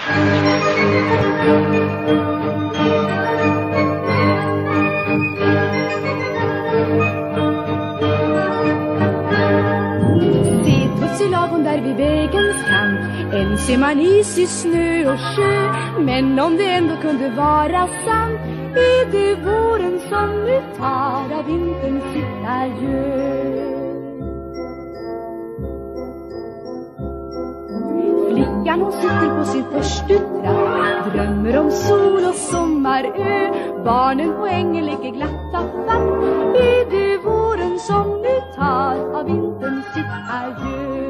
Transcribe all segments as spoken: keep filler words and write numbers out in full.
Där vid vägens kant än ser man is i snö och sjö. Men om det ändå kunde vara sant, är det våren som nu tar av vintern sitt adjö. Flickan hon sitter på sin förstutrapp, drömmer om sol och sommarö. Barnen på ängen leker glatt och fatt, är det våren som nu tar av vintern sitt adjö.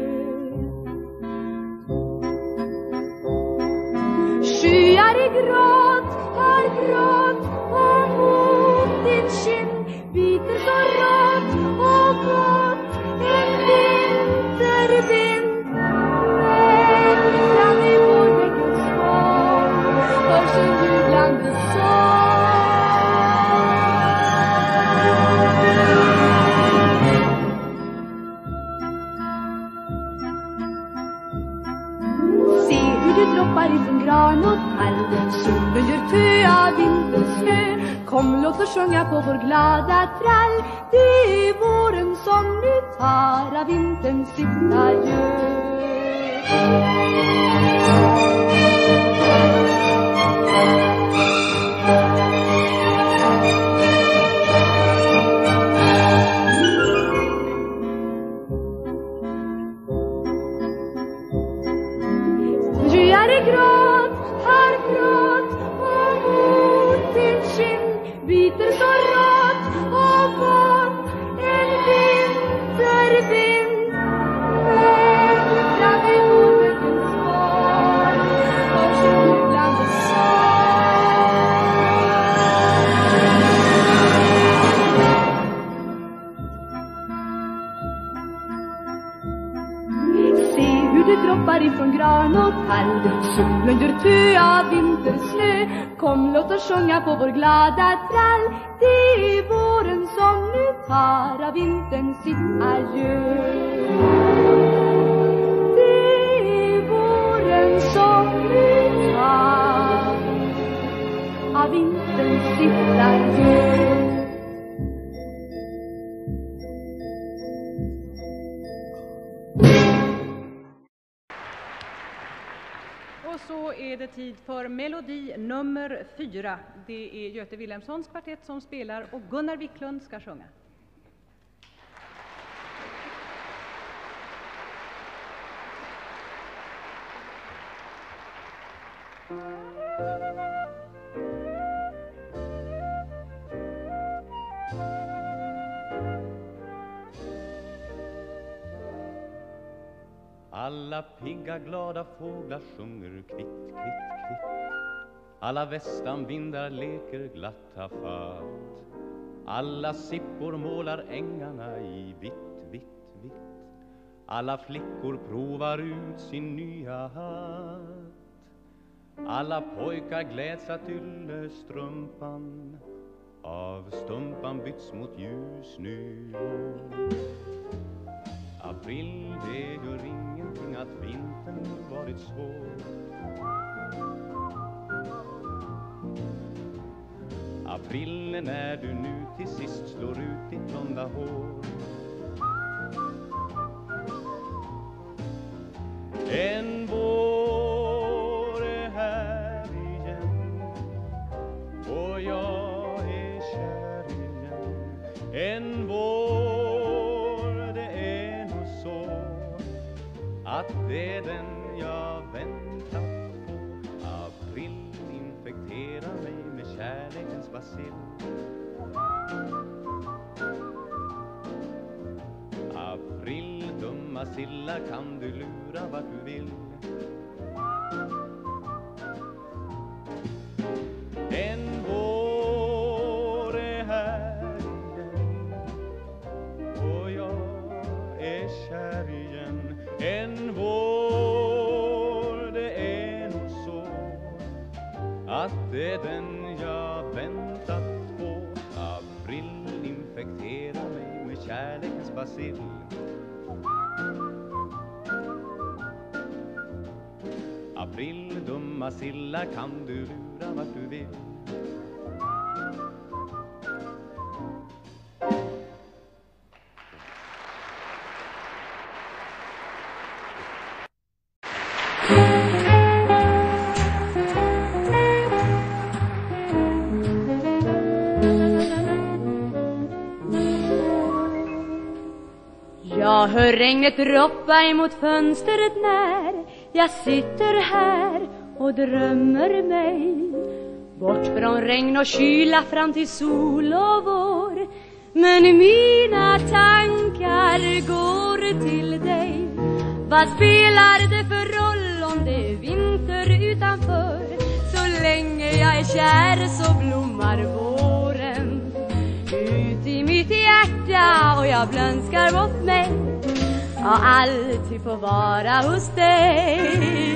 Skyar i gråt, har gråt och mot din kind biter så rått och gott en vintervind. Men fram i vårbäckens svar hörs en jublande droppar ifrån gran och tall. Solen gör tö av vinterns snö. Kom, låt oss sjunga på vår glada trall. Det är våren som nu tar av vintern sitt adjö. Biter så rått och gott en vintervind. Men fram i vårbäckens svar hörs en jublande Se hur det droppar ifrån gran och tall. Solen gör tö av vintersnö. Kom, låt oss sjunga på vår glada trall. Det är våren som nu tar av vintern sitt adjö. Det är våren som nu tar av vintern sitt adjö. Och så är det tid för melodi nummer fyra. Det är Göte Wilhelmssons kvartett som spelar och Gunnar Wiklund ska sjunga. Alla pigga glada fåglar sjunger kvitt, kvitt, kvitt. Alla västanvindar leker glatt hafatt. Alla sippor målar ängarna i vitt, vitt, vitt. Alla flickor provar ut sin nya hatt. Alla pojkar gläds att yllestrumpan av stumpan byts mot ljus nu. April, det gör ingenting att vintern varit svår. April, när du nu till sist slår ut ditt blonda hår. En vår är här igen och jag är kär igen. En vår, det är nog så att det är den jag väntat på. April infekterar mig med kärlekens bacill. April, dumma silla, kan du lura vart du vill. En vår är här igen och jag är kär igen. En vår, det är nog så att det är den jag väntat på. April infekterar mig med kärlekens bacill. April, dumma sillar, kan du lura vart du vill? Jag hör regnet droppa emot fönstret när jag sitter här och drömmer mig bort från regn och kyla fram till sol och vår. Men mina tankar går till dig. Vad spelar det för roll om det är vinter utanför? Så länge jag är kär så blommar våren ut i mitt hjärta, och jag blönskar bort mig och alltid får vara hos dig.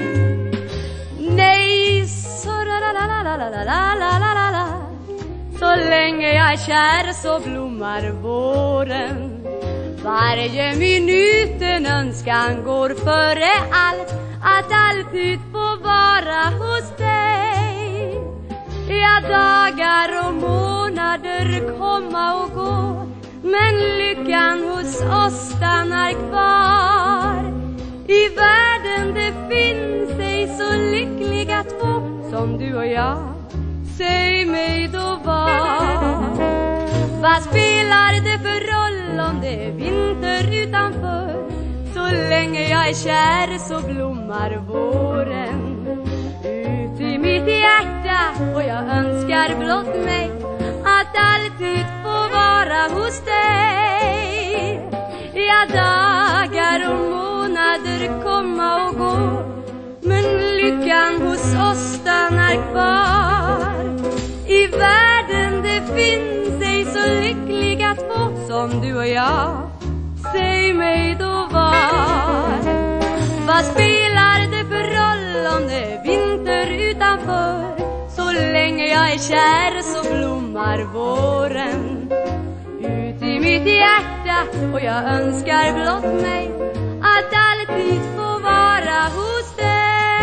Nej, så la la la la la la la la la la. Så länge jag är kär så blommar våren. Varje minut en önskan går före allt, att alltid få vara hos dig. Ja, dagar och månader komma och gå, men lyckan hos oss stannar kvar. I världen det finns ej så lyckliga två som du och jag. Säg mig då vad, vad spelar det för roll om det är vinter utanför? Så länge jag är kär så blommar våren ut i mitt hjärta, och jag önskar blott mig att alltid få vara hos dig. Ja, dagar och månader komma och gå, men lyckan hos oss stannar kvar. I världen det finns ej så lyckliga två som du och jag. Säg mig då vad, vad spelar det för roll om det är vinter utanför? Så länge jag är kär så blommar våren ut i mitt hjärta, och jag önskar blott mig att alltid få vara hos dig.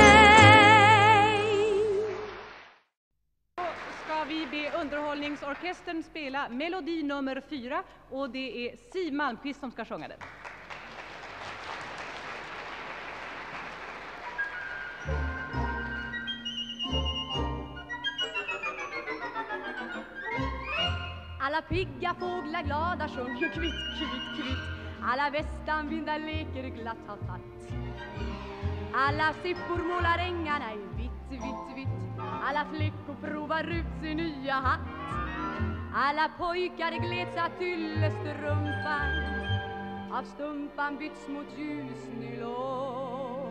Ska vi be underhållningsorkestern spela melodi nummer fyra, och det är Siw Malmkvist som ska sjunga den. Alla pigga fåglar glada sjunger kvitt, kvitt, kvitt. Alla västanvindar leker glatt har fatt. Alla sippor målar ängarna i vitt, vitt, vitt. Alla flickor provar ut sin nya hatt. Alla pojkar gletsar tyllestrumpan, av stumpan byts mot ljusnylon.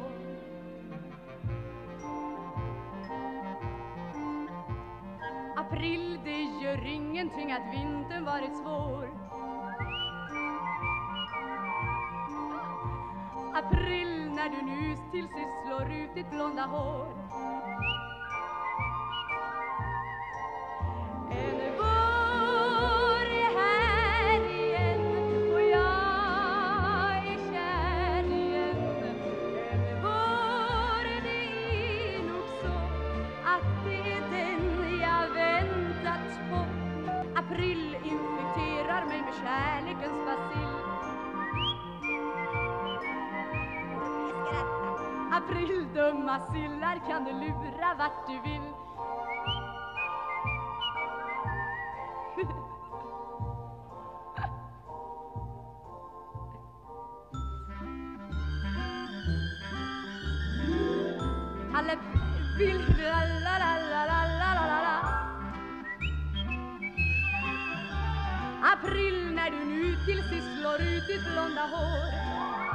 April, det gör ingenting att vintern varit svår. April, när du nu till sist slår ut ditt blonda hår. En vår är här igen, och jag är kär igen. En vår, det är nog så att det är den jag väntat på. April infekterar mig med kärlekens bacill. April, dumma sillar, kan du lura vart du vill? Alla vill la la la la la la la. April, när du nu till sist slår ut ditt blonda hår.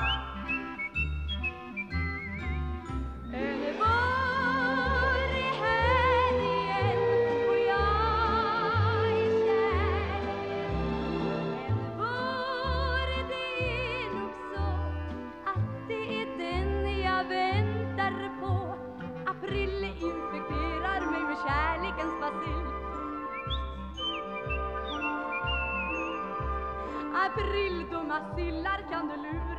En vår är här igen, och jag är kär igen. En vår, det är nog så att det är den jag väntar på. April infekterar mig med kärlekens bacill. April, dumma sillar, kan du lura